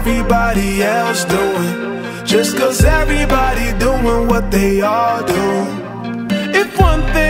everybody else doing, just 'cause everybody doing what they all do. If one thing